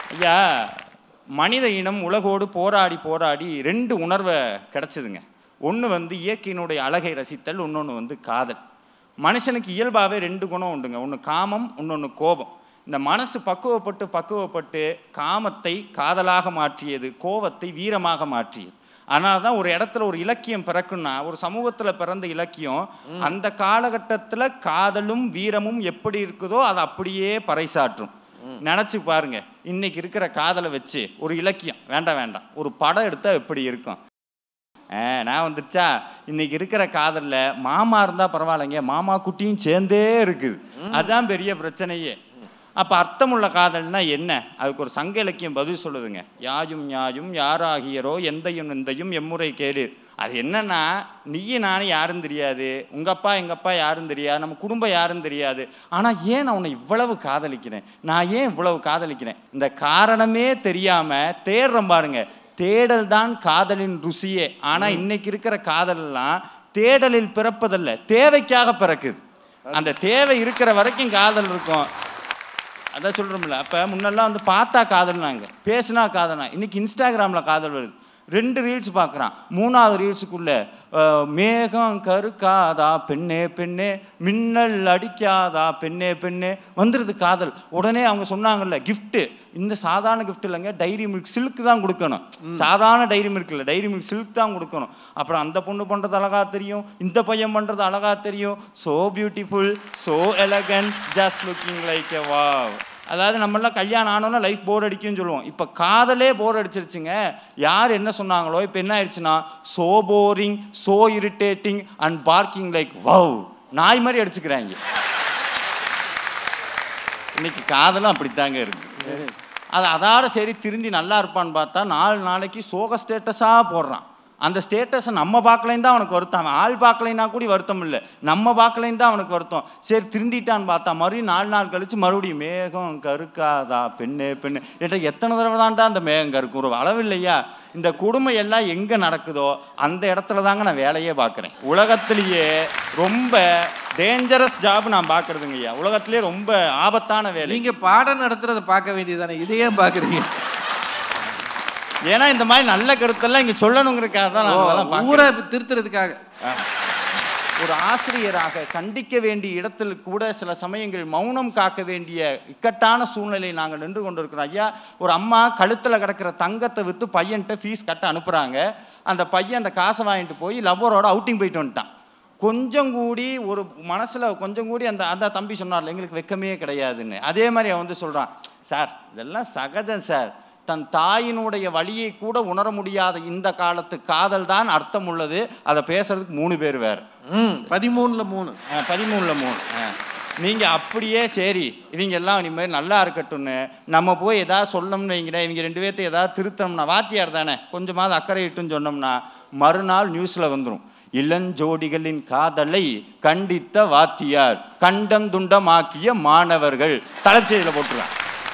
ஐயா, மனித இனம் உலகோடு போராடி போராடி 2 உணர்வை கிடச்சிதுங்க. ஒன்று இயற்கையினுடைய அழகை ரசித்தல், இன்னொன்று காதல். மனுஷனுக்கு இயல்பாகவே 2 குணம் உண்டுங்க. ஒன்று காமம், இன்னொன்று கோபம். இந்த மனசு பக்குவப்பட்டு காமத்தை காதலாக மாற்றியது, கோபத்தை வீரமாக மாற்றியது. அதனால தான் ஒரு இடத்துல ஒரு இலக்கியம் பிறக்குன்னா, ஒரு சமூகத்தில் பிறந்த இலக்கியம் அந்த காலகட்டத்தில் காதலும் வீரமும் எப்படி இருக்குதோ அதை அப்படியே பறைசாற்றும். நினச்சி பாருங்க, இன்னைக்கு இருக்கிற காதலை வச்சு ஒரு இலக்கியம் வேண்டாம் ஒரு படம் எடுத்தால் எப்படி இருக்கும்? நான் வந்துருச்சா, இன்னைக்கு இருக்கிற காதலில் மாமா இருந்தால் பரவாயில்லைங்க, மாமா குட்டியும் சேர்ந்தே இருக்குது. அதுதான் பெரிய பிரச்சனையே. அப்போ அர்த்தமுள்ள காதல்னா என்ன? அதுக்கு ஒரு சங்க இலக்கியம் பதில் சொல்லுதுங்க. யாயும் யாயும் யாராகியரோ எந்தையும் எந்தையும் எம்முறை கேளு. அது என்னன்னா, நீயும் நானும் யாரும் தெரியாது, உங்கள் அப்பா எங்கள் அப்பா யாரும் தெரியாது, நம்ம குடும்பம் யாரும் தெரியாது. ஆனால் ஏன் நான் உன்னை இவ்வளவு காதலிக்கிறேன், நான் ஏன் இவ்வளவு காதலிக்கிறேன்? இந்த காரணமே தெரியாமல் தேடுறோம் பாருங்க. தேடல் தான் காதலின் ருசியே. ஆனால் இன்னைக்கு இருக்கிற காதல்லாம் தேடலில் பிறப்பதல்ல, தேவைக்காக பிறக்குது. அந்த தேவை இருக்கிற வரைக்கும் காதல் இருக்கும். அதான் சொல்கிறோம்ல, அப்போ முன்னெல்லாம் பார்த்தா காதல்னாங்க, பேசுனா காதல்னா. இன்றைக்கி இன்ஸ்டாகிராமில் காதல் வருது. 2 ரீல்ஸ் பார்க்குறான், 3ஆவது ரீல்ஸுக்குள்ளே மேகம் கருக்காதா பெண்ணே பெண்ணே, மின்னல் அடிக்காதா பெண்ணே பெண்ணே வந்துடுது காதல். உடனே அவங்க சொன்னாங்கல்ல, கிஃப்ட்டு, இந்த சாதாரண கிஃப்ட் இல்லைங்க, டைரி மில்க் சில்க் தான் கொடுக்கணும். சாதாரண டைரி மில்க் இல்லை, டைரி மில்க் சில்க் தான் கொடுக்கணும். அப்புறம் அந்த பொண்ணு பண்ணுறது அழகா தெரியும், இந்த பையன் பண்ணுறது அழகா தெரியும். So beautiful, so elegant, just looking like a wow. அதாவது நம்மளாம் கல்யாணம் ஆனோன்னா லைஃப் போர் அடிக்கும்னு சொல்லுவோம். இப்போ காதலே போர் அடிச்சிருச்சுங்க. யார் என்ன சொன்னாங்களோ இப்போ என்ன ஆயிடுச்சுன்னா, so boring, so irritating and barking like wow, நாய் மாதிரி அடிச்சுக்கிறாங்க. இன்னைக்கு காதலும் அப்படித்தாங்க இருக்கு. அதோட சரி திருந்தி நல்லா இருப்பான்னு பார்த்தா 4 நாளைக்கு சோக ஸ்டேட்டஸாக போடுறான். அந்த ஸ்டேட்டஸை நம்ம பார்க்கலைன்னு தான் அவனுக்கு வருத்தம். அவன் ஆள் பார்க்கலைன்னா கூட வருத்தம் இல்லை, நம்ம பார்க்கலைன்னு தான் அவனுக்கு வருத்தம். சரி திருந்திட்டான்னு பார்த்தா மறுபடியும் 4 நாள் கழிச்சு மறுபடியும் மேகம் கருக்காதா பெண்ணே பெண்ணு. ஏட்டா எத்தனை தடவை தான்டா அந்த மேகம் கருக்கும்? ஒரு அளவு இல்லையா? இந்த கொடுமை எல்லாம் எங்கே நடக்குதோ அந்த இடத்துல தாங்க நான் வேலையே பார்க்குறேன். உலகத்திலேயே ரொம்ப டேஞ்சரஸ் ஜாப் நான் பார்க்குறதுங்க ஐயா. உலகத்திலேயே ரொம்ப ஆபத்தான வேலை. நீங்கள் பாடம் நடத்துறதை பார்க்க வேண்டியதானே, இதையே பார்க்குறீங்க? ஏன்னா இந்த மாதிரி நல்ல கருத்தெல்லாம் இங்கே சொல்லணுங்கிறதுக்காக தான், ஊரை திருத்துறதுக்காக. ஒரு ஆசிரியராக கண்டிக்க வேண்டிய இடத்தில் கூட சில சமயங்கள் மௌனம் காக்க வேண்டிய இக்கட்டான சூழ்நிலை நாங்கள் நின்று கொண்டிருக்கிறோம் ஐயா. ஒரு அம்மா கழுத்தில் கிடக்கிற தங்கத்தை விற்று பையன்கிட்ட ஃபீஸ் கட்ட அனுப்புகிறாங்க. அந்த பையன் அந்த காசை வாங்கிட்டு போய் லவ்வரோட அவுட்டிங் போயிட்டு வந்துட்டான். கொஞ்சம் கூடி ஒரு மனசில் கொஞ்சம் கூடி அந்த தம்பி சொன்னார்ல, எங்களுக்கு வெக்கமே கிடையாதுன்னு. அதே மாதிரி அவன் சொல்கிறான், சார் இதெல்லாம் சகஜம் சார், தன் தாயினுடைய வழியை கூட உணர முடியாத இந்த காலத்து காதல் தான் அர்த்தம் உள்ளது. அதை பேசுறதுக்கு 3 பேர் வேறு. 13ல் 3 13ல் 3. நீங்கள் அப்படியே சரி இவங்க எல்லாம் இனிமேல் நல்லா இருக்கட்டும்னு நம்ம போய் எதாவது சொல்லணும்னு வைங்களேன், இவங்க 2 பேர்த்த ஏதாவது திருத்தணும்னா, வாத்தியார் தானே கொஞ்சமாவது அக்கறை இட்டுன்னு சொன்னோம்னா மறுநாள் நியூஸில் வந்துடும், இளஞ்சோடிகளின் காதலை கண்டித்த வாத்தியார், கண்டந்துண்டமாக்கிய மாணவர்கள், தலைச்செய்தியில் போட்டுருவாங்க.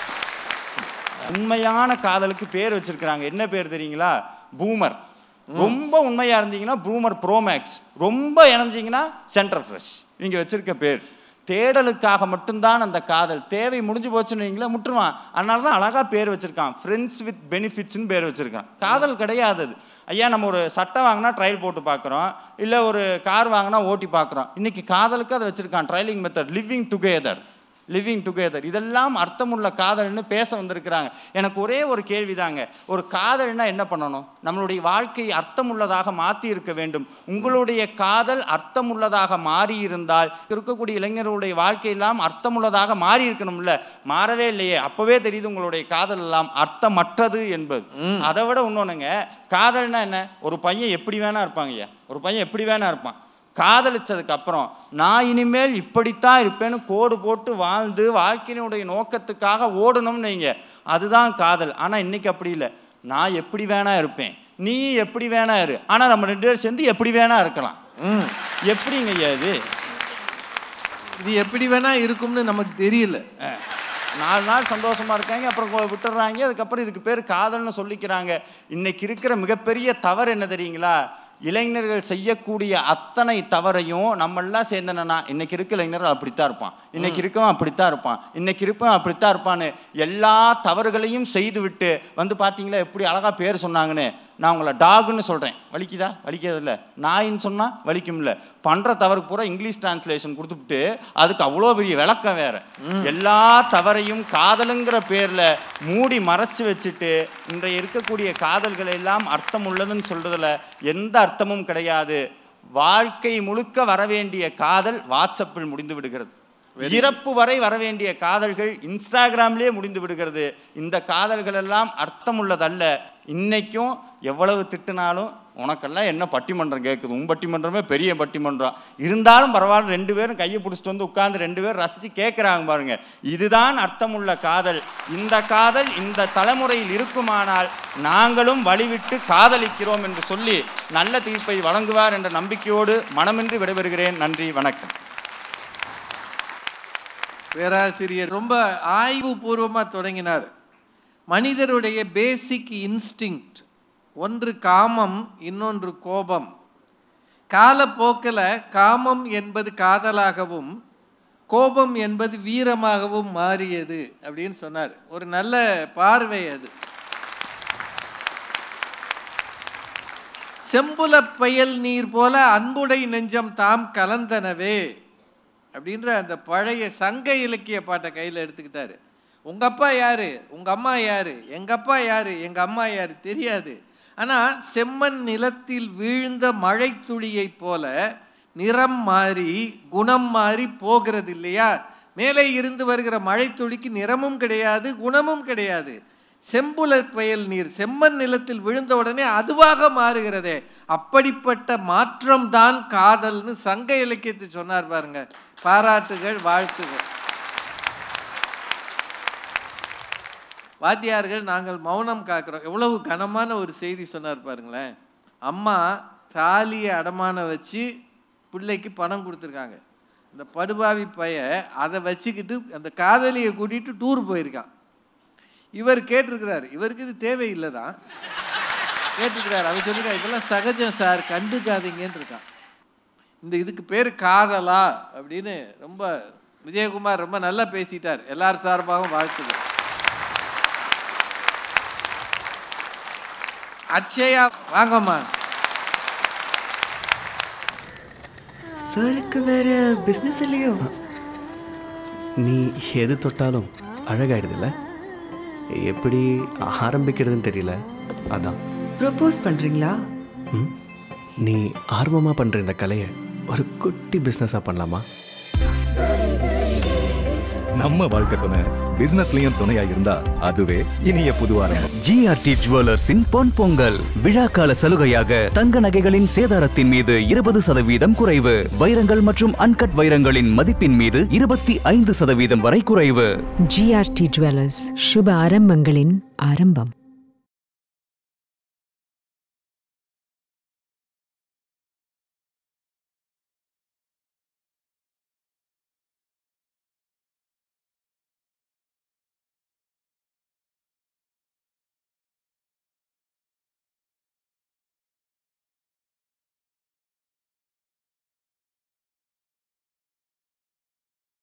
உண்மையான காதலுக்கு பேர் வச்சிருக்கிறாங்க. என்ன பேர் தெரியுங்களா? பூமர். ரொம்ப உண்மையா இருந்தீங்கன்னா பூமர் ப்ரோமேக்ஸ், ரொம்ப இணைஞ்சிங்கன்னா சென்டர் ஃப்ரெஷ். இங்கே வச்சிருக்க பேர். தேடலுக்காக மட்டும்தான் அந்த காதல். தேவை முடிஞ்சு போச்சுன்னு வைங்களா முட்டுருவான். அதனால தான் அழகாக பேர் வச்சிருக்கான், ஃப்ரெண்ட்ஸ் வித் பெனிஃபிட்ஸ்ன்னு பேர் வச்சிருக்கான். காதல் கிடையாது அது ஐயா. நம்ம ஒரு சட்டை வாங்கினா ட்ரையல் போட்டு பார்க்குறோம், இல்லை ஒரு கார் வாங்கினா ஓட்டி பார்க்குறோம். இன்னைக்கு காதலுக்கு அதை வச்சிருக்கான், ட்ரையலிங் மெத்தட், லிவிங் டுகெதர். இதெல்லாம் அர்த்தமுள்ள காதல்னு பேச வந்திருக்கிறாங்க. எனக்கு ஒரே ஒரு கேள்விதாங்க, ஒரு காதல்னா என்ன பண்ணணும்? நம்மளுடைய வாழ்க்கையை அர்த்தமுள்ளதாக மாற்றி இருக்க வேண்டும். உங்களுடைய காதல் அர்த்தமுள்ளதாக மாறி இருந்தால் இருக்கக்கூடிய இளைஞர்களுடைய வாழ்க்கையெல்லாம் அர்த்தமுள்ளதாக மாறி இருக்கணும்ல. மாறவே இல்லையே. அப்பவே தெரியுது உங்களுடைய காதல் எல்லாம் அர்த்தமற்றது என்பது. அதை விட இன்னொன்னுங்க, காதல்னா என்ன? ஒரு பையன் எப்படி வேணா இருப்பாங்க ஐயா, ஒரு பையன் எப்படி வேணா இருப்பான். காதலிச்சதுக்கு அப்புறம் நான் இனிமேல் இப்படித்தான் இருப்பேன்னு கோடு போட்டு வாழ்ந்து வாழ்க்கையினுடைய நோக்கத்துக்காக ஓடணும்னு வைங்க, அதுதான் காதல். ஆனால் இன்னைக்கு அப்படி இல்லை. நான் எப்படி வேணா இருப்பேன், நீ எப்படி வேணா இரு, ஆனால் நம்ம 2 பேரும் சேர்ந்து எப்படி வேணா இருக்கலாம். எப்படிங்க ஐயா இது எப்படி வேணா இருக்கும்னு நமக்கு தெரியல. 4 நாள் சந்தோஷமா இருக்காங்க, அப்புறம் விட்டுறாங்க. அதுக்கப்புறம் இதுக்கு பேர் காதல்னு சொல்லிக்கிறாங்க. இன்னைக்கு இருக்கிற மிகப்பெரிய தவறு என்ன தெரியுங்களா? இளைஞர்கள் செய்யக்கூடிய அத்தனை தவறையும் நம்மெல்லாம் சேர்ந்தனா இன்னைக்கு இருக்க இளைஞர்கள் அப்படித்தான் இருப்பான், இன்னைக்கு இருக்கவன் அப்படித்தான் இருப்பான், இன்னைக்கு இருப்பவன் அப்படித்தான் இருப்பான்னு எல்லா தவறுகளையும் செய்து விட்டு வந்து பார்த்தீங்களா எப்படி அழகா பேர் சொன்னாங்கன்னு. நான் உங்களை டாகுன்னு சொல்கிறேன், வலிக்குதா? வலிக்கிறது இல்லை. நாயின்னு சொன்னால் வலிக்கும்ல. பண்ணுற தவறுக்கு பூரா இங்கிலீஷ் டிரான்ஸ்லேஷன் கொடுத்துட்டு அதுக்கு அவ்வளோ பெரிய விளக்கம் வேறு. எல்லா தவறையும் காதலுங்கிற பேரில் மூடி மறைச்சி வச்சுட்டு இன்றைய இருக்கக்கூடிய காதல்கள் எல்லாம் அர்த்தம் உள்ளதுன்னு சொல்கிறதுல எந்த அர்த்தமும் கிடையாது. வாழ்க்கை முழுக்க வர வேண்டிய காதல் வாட்ஸ்அப்பில் முடிந்து விடுகிறது. இறப்பு வரை வர வேண்டிய காதல்கள் இன்ஸ்டாகிராம்லேயே முடிந்து விடுகிறது. இந்த காதல்கள் எல்லாம் அர்த்தம் உள்ளதல்ல. இன்னைக்கும் எவ்வளவு திட்டுனாலும் உனக்கெல்லாம் என்ன பட்டிமன்றம் கேட்குது, உன் பட்டிமன்றமே பெரிய பட்டிமன்றம் இருந்தாலும் பரவாயில்ல, 2 பேரும் கையை பிடிச்சிட்டு வந்து உட்கார்ந்து 2 பேரும் ரசித்து கேட்குறாங்க பாருங்க. இதுதான் அர்த்தமுள்ள காதல். இந்த காதல் இந்த தலைமுறையில் இருக்குமானால் நாங்களும் வழிவிட்டு காதலிக்கிறோம் என்று சொல்லி நல்ல தீர்ப்பை வழங்குவார் என்ற நம்பிக்கையோடு மனமின்றி விடைபெறுகிறேன். நன்றி, வணக்கம். பேராசிரியர் ரொம்ப ஆய்வு பூர்வமாக தொடங்கினார். மனிதருடைய பேசிக் இன்ஸ்டிங்க்ட், ஒன்று காமம், இன்னொன்று கோபம். காலப்போக்கில் காமம் என்பது காதலாகவும் கோபம் என்பது வீரமாகவும் மாறியது அப்படின்னு சொன்னார். ஒரு நல்ல பார்வை அது. செம்புல பயல் நீர் போல அன்புடை நெஞ்சம் தாம் கலந்தனவே அப்படின்ற அந்த பழைய சங்க இலக்கிய பாட்டை கையில் எடுத்துக்கிட்டாரு. உங்கள் அப்பா யார், உங்கள் அம்மா யார், எங்கள் அப்பா யார், எங்கள் அம்மா யார் தெரியாது. ஆனால் செம்மண் நிலத்தில் வீழ்ந்த மழை துளியை போல நிறம் மாறி குணம் மாறி போகிறது இல்லையா? மேலே இருந்து வருகிற மழை துளிக்கு நிறமும் கிடையாது, குணமும் கிடையாது. செம்புல பயல் நீர் செம்மண் நிலத்தில் விழுந்த உடனே அதுவாக மாறுகிறதே, அப்படிப்பட்ட மாற்றம்தான் காதல்னு சங்க இலக்கியத்தை சொன்னார் பாருங்க. பாராட்டுகள், வாழ்த்துகள். வாத்தியார்கள் நாங்கள் மௌனம் காக்கிறோம். எவ்வளவு கனமான ஒரு செய்தி சொன்னார் பாருங்களேன். அம்மா தாலியை அடமான வச்சு பிள்ளைக்கு பணம் கொடுத்துருக்காங்க. இந்த படுபாவி பைய அதை வச்சுக்கிட்டு அந்த காதலியை கூட்டிகிட்டு டூர் போயிருக்கான். இவர் கேட்டிருக்கிறார், இவருக்கு இது தேவையில்லை தான் கேட்டிருக்கிறார். அவர் சொல்லியிருக்கார், இதெல்லாம் சகஜம் சார், கண்டுக்காதீங்கன்னு இருக்கான். இதுக்கு பேர் காதலா அப்படின்னு ரொம்ப விஜயகுமார் ரொம்ப நல்லா பேசிட்டார். எல்லார் சார்பாகவும் வாழ்த்துக்கள். அக்ஷயா வாங்கம்மா. சாருக்கு வேற பிஸ்னஸ் இல்லையோ? நீ எது தொட்டாலும் அழகாயிடுதுல்ல, எப்படி ஆரம்பிக்கிறதுன்னு தெரியல, அதான். ப்ரப்போஸ் பண்ணுறீங்களா? நீ ஆர்வமாக பண்ணுற இந்த கலையை ஒரு குட்டி பிஸ்னஸாக பண்ணலாமா? நம்ம வாழ்க்கை துணை பிசினஸ்லயும் துணையா இருந்தா அதுவே இனிய புது ஆரம்பம். GRT ஜுவல்லர்ஸின் பொன் பொங்கல் விழாக்கால சலுகையாக தங்க நகைகளின் சேதாரத்தின் மீது 20% குறைவு, வைரங்கள் மற்றும் அன்கட் வைரங்களின் மதிப்பின் மீது 25% வரை குறைவு. GRT ஜுவல்லர்ஸ், சுப ஆரம்பங்களின் ஆரம்பம்.